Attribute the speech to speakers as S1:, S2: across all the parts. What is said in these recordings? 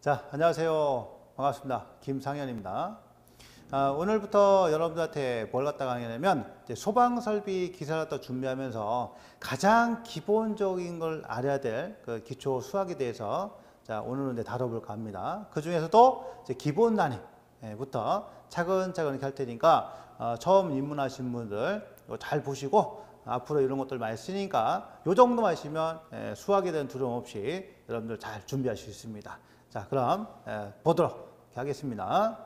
S1: 자, 안녕하세요. 반갑습니다. 김상현입니다. 오늘부터 여러분들한테 뭘 갖다 강의하냐면 소방설비 기사를 갖다 준비하면서 가장 기본적인 걸 알아야 될 그 기초 수학에 대해서 자, 오늘은 다뤄볼까 합니다. 그 중에서도 기본 난이부터 차근차근 이렇게 할 테니까 처음 입문하신 분들 이거 잘 보시고 앞으로 이런 것들 많이 쓰니까 이 정도만 하시면 수학에 대한 두려움 없이 여러분들 잘 준비하실 수 있습니다. 자, 그럼 보도록 하겠습니다.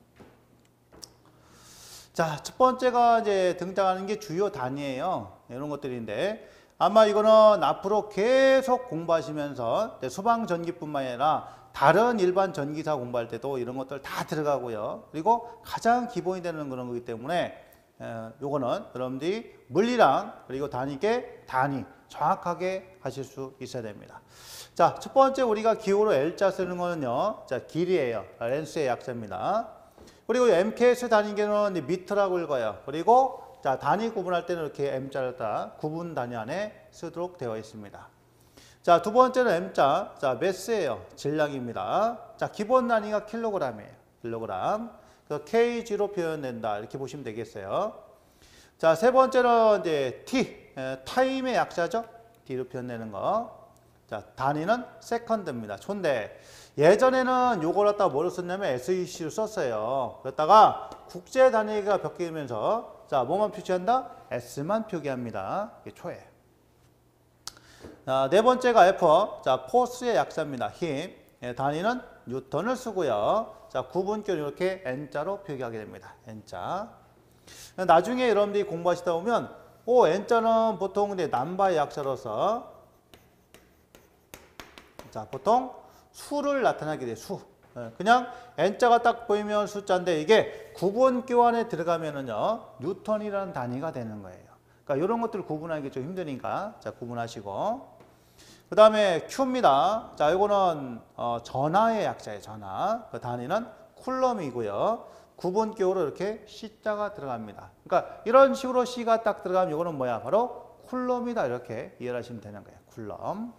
S1: 자, 첫 번째가 이제 등장하는 게 주요 단위예요. 이런 것들인데 아마 이거는 앞으로 계속 공부하시면서 소방 전기뿐만 아니라 다른 일반 전기사 공부할 때도 이런 것들 다 들어가고요. 그리고 가장 기본이 되는 그런 거기 때문에 요거는 여러분들이 물리랑 그리고 단위 정확하게 하실 수 있어야 됩니다. 자, 첫 번째 우리가 기호로 L자 쓰는 거는요. 자, 길이에요. 렌스의 약자입니다. 그리고 MKS 단위계는 미터라고 읽어요. 그리고 자, 단위 구분할 때는 이렇게 M자를 다 구분 단위 안에 쓰도록 되어 있습니다. 자, 두 번째는 M자. 자, 매스예요. 질량입니다. 자, 기본 단위가 킬로그램이에요. 킬로그램. kg로 표현된다. 이렇게 보시면 되겠어요. 자, 세 번째는 이제 T. 타임의 약자죠. T로 표현되는 거. 자, 단위는 세컨드입니다. 초인데 예전에는 요걸 갖다가 뭐로 썼냐면 SEC로 썼어요. 그랬다가 국제 단위가 바뀌면서 자, 뭐만 표시한다? S만 표기합니다. 이게 초예요. 자, 네 번째가 F. 자, 포스의 약자입니다. 힘. 단위는 뉴턴을 쓰고요. 자, 구분결 이렇게 N자로 표기하게 됩니다. N자. 나중에 여러분들이 공부하시다 보면 N자는 보통 남바의 약자로서 자, 보통 수를 나타나게 돼요. 수. 그냥 N자가 딱 보이면 숫자인데 이게 구분 교환에 들어가면은요, 뉴턴이라는 단위가 되는 거예요. 그러니까 이런 것들을 구분하기 좀 힘드니까 자, 구분하시고. 그 다음에 Q입니다. 자, 이거는 전하의 약자예요. 전하. 그 단위는 쿨럼이고요. 구분기호로 이렇게 C자가 들어갑니다. 그러니까 이런 식으로 C가 딱 들어가면 이거는 뭐야? 바로 쿨럼이다. 이렇게 이해를 하시면 되는 거예요. 쿨럼.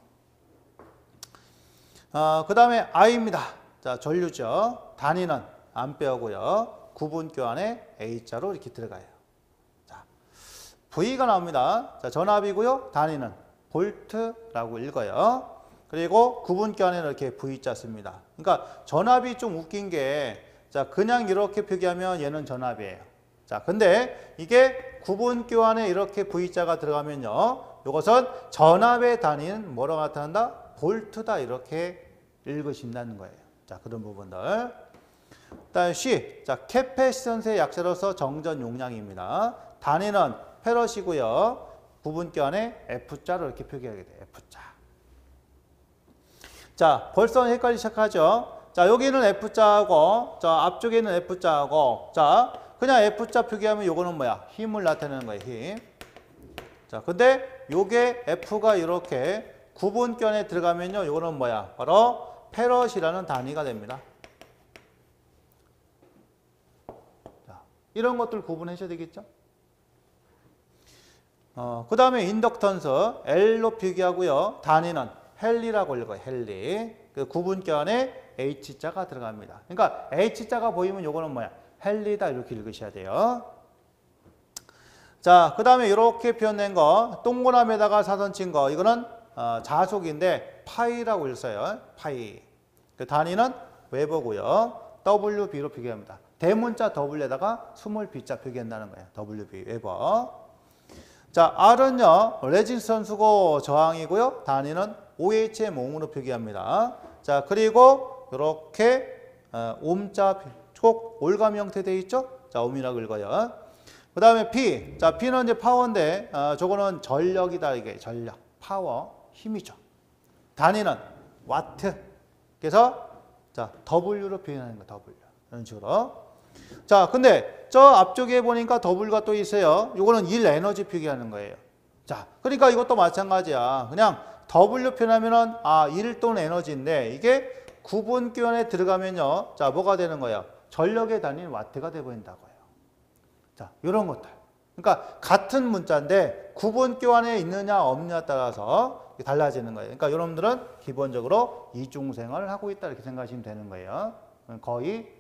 S1: 그 다음에 I입니다. 자, 전류죠. 단위는 암페어고요. 구분교 안에 A자로 이렇게 들어가요. 자, V가 나옵니다. 자, 전압이고요. 단위는 볼트라고 읽어요. 그리고 구분교 안에는 이렇게 V자 씁니다. 그러니까 전압이 좀 웃긴 게 자, 그냥 이렇게 표기하면 얘는 전압이에요. 자, 근데 이게 구분교 안에 이렇게 V자가 들어가면요. 이것은 전압의 단위는 뭐라고 나타난다? 볼트다. 이렇게 읽으신다는 거예요. 자, 그런 부분들. 일단 C. 자, 캐패시턴스의 약자로서 정전 용량입니다. 단위는 페럿이고요. 구분기 안에 F자로 이렇게 표기하게 돼요. F자. 자, 벌써 헷갈리기 시작하죠. 자, 여기는 F자하고, 자, 앞쪽에는 F자하고, 자, 그냥 F자 표기하면 요거는 뭐야? 힘을 나타내는 거예요. 힘. 자, 근데 요게 F가 이렇게 구분기 안에 들어가면요. 요거는 뭐야? 바로 페럿이라는 단위가 됩니다. 자, 이런 것들 구분하셔야 되겠죠? 그 다음에 인덕턴스 L로 표기하고요. 단위는 헨리라고 읽어요. 헨리. 그 구분기 안에 H자가 들어갑니다. 그러니까 H자가 보이면 요거는 뭐야? 헨리다. 이렇게 읽으셔야 돼요. 자, 그 다음에 이렇게 표현된 거, 동그라미에다가 사선 친 거, 이거는 자속인데 파이라고 읽어요. 파이. 그 단위는 웨버고요. WB로 표기합니다. 대문자 W에다가 스몰 B자 표기한다는 거예요. WB 웨버. 자, R은요. 레지스턴스고 저항이고요. 단위는 OH의 몽으로 표기합니다. 자, 그리고 이렇게 옴자 꼭 올감 형태 되어 있죠? 자, 옴이라고 읽어요. 그 다음에 P. 자, P는 이제 파워인데 저거는 전력이다. 이게 전력. 파워. 힘이죠. 단위는 와트. 그래서 자, W로 표현하는 거 W. 이런 식으로. 자, 근데 저 앞쪽에 보니까 W가 또 있어요. 이거는 일 에너지 표기하는 거예요. 자, 그러니까 이것도 마찬가지야. 그냥 W 표현하면은 일 또는 에너지인데 이게 구분기 안에 들어가면요. 자, 뭐가 되는 거예요? 전력의 단위는 와트가 돼 버린다고요. 자, 이런 것들. 그러니까 같은 문자인데 구분기 안에 있느냐 없느냐에 따라서 달라지는 거예요. 그러니까 여러분들은 기본적으로 이중생을 하고 있다 이렇게 생각하시면 되는 거예요. 거의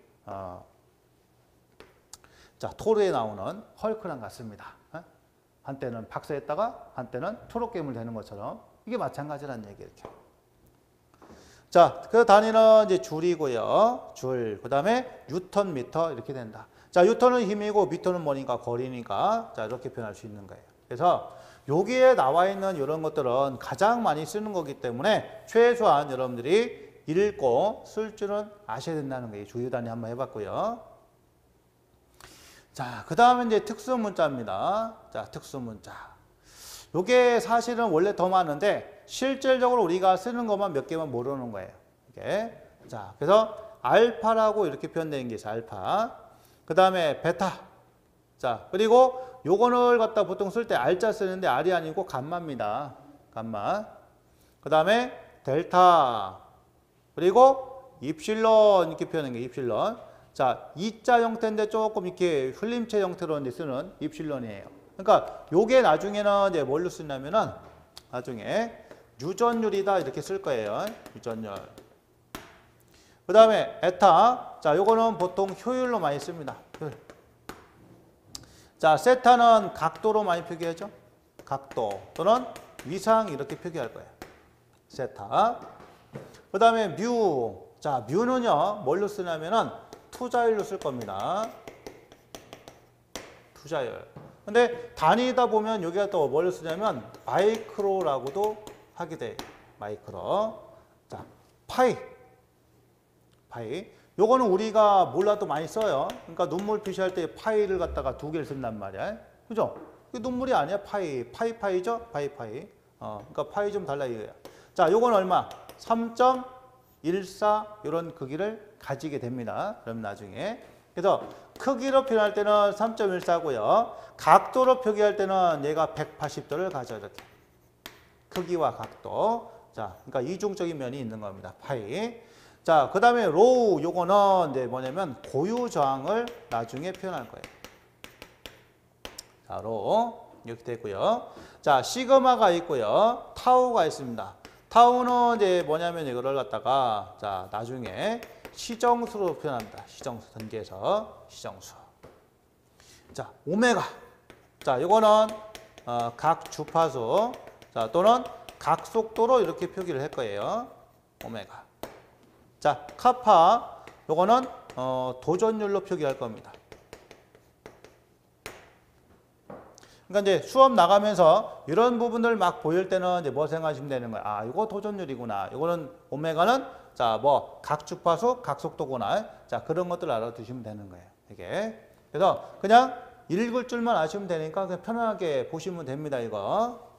S1: 자, 토르에 나오는 헐크랑 같습니다. 한때는 박사했다가 한때는 초록괴물 되는 것처럼 이게 마찬가지라는 얘기예요. 이렇게. 자, 그 단위는 이제 줄이고요. 줄. 그다음에 뉴턴 미터 이렇게 된다. 자, 뉴턴은 힘이고 미터는 뭐니까 거리니까 자, 이렇게 표현할 수 있는 거예요. 그래서 여기에 나와 있는 이런 것들은 가장 많이 쓰는 거기 때문에 최소한 여러분들이 읽고 쓸 줄은 아셔야 된다는 거예요. 주요 단위 한번 해봤고요. 자, 그 다음에 이제 특수문자입니다. 자, 특수문자. 요게 사실은 원래 더 많은데 실질적으로 우리가 쓰는 것만 몇 개만 모르는 거예요. 이게. 자, 그래서 알파라고 이렇게 표현되는 게 있어요. 알파. 그 다음에 베타. 자, 그리고 요거를 갖다 보통 쓸 때 알자 쓰는데 R이 아니고 감마입니다. 감마. 그 다음에 델타. 그리고 입실론 이렇게 표현하는 게 입실론. 자, 이자 형태인데 조금 이렇게 흘림체 형태로 쓰는 입실론이에요. 그러니까 요게 나중에는 이제 뭘로 쓰냐면은 나중에 유전율이다 이렇게 쓸 거예요. 유전율. 그 다음에 에타. 자, 요거는 보통 효율로 많이 씁니다. 효율. 자, 세타는 각도로 많이 표기하죠. 각도 또는 위상 이렇게 표기할 거예요. 세타. 그 다음에 뮤. 자, 뮤는요 뭘로 쓰냐면은 투자율로 쓸 겁니다. 투자율. 근데 단위다 보면 여기가 또 뭘 쓰냐면 마이크로라고도 하게 돼요. 마이크로. 자, 파이. 파이. 요거는 우리가 몰라도 많이 써요. 그러니까 눈물 표시할 때 파이를 갖다가 두 개를 쓴단 말이야. 그죠? 이게 눈물이 아니야. 파이. 파이죠? 파이. 그러니까 파이 좀 달라 이거야. 자, 요건 얼마? 3.14 이런 크기를 가지게 됩니다. 그럼 나중에. 그래서 크기로 표현할 때는 3.14고요. 각도로 표기할 때는 얘가 180도를 가져 이렇게. 크기와 각도. 자, 그러니까 이중적인 면이 있는 겁니다. 파이. 자, 그 다음에 로우 요거는 이제 뭐냐면 고유 저항을 나중에 표현할 거예요. 자, 로우 이렇게 되고요. 자, 시그마가 있고요. 타우가 있습니다. 타우는 이제 뭐냐면 이거를 갖다가 자, 나중에 시정수로 표현합니다. 시정수 전개해서 시정수. 자, 오메가. 자, 요거는 각 주파수 자, 또는 각 속도로 이렇게 표기를 할 거예요. 오메가. 자, 카파. 요거는 도전율로 표기할 겁니다. 그러니까 이제 수업 나가면서 이런 부분들 막 보일 때는 이제 뭐 생각하시면 되는 거야. 아, 이거 도전율이구나. 이거는 오메가는 자, 뭐 각 주파수, 각 속도구나. 자, 그런 것들 알아두시면 되는 거예요. 이게. 그래서 그냥 읽을 줄만 아시면 되니까 그냥 편하게 보시면 됩니다. 이거.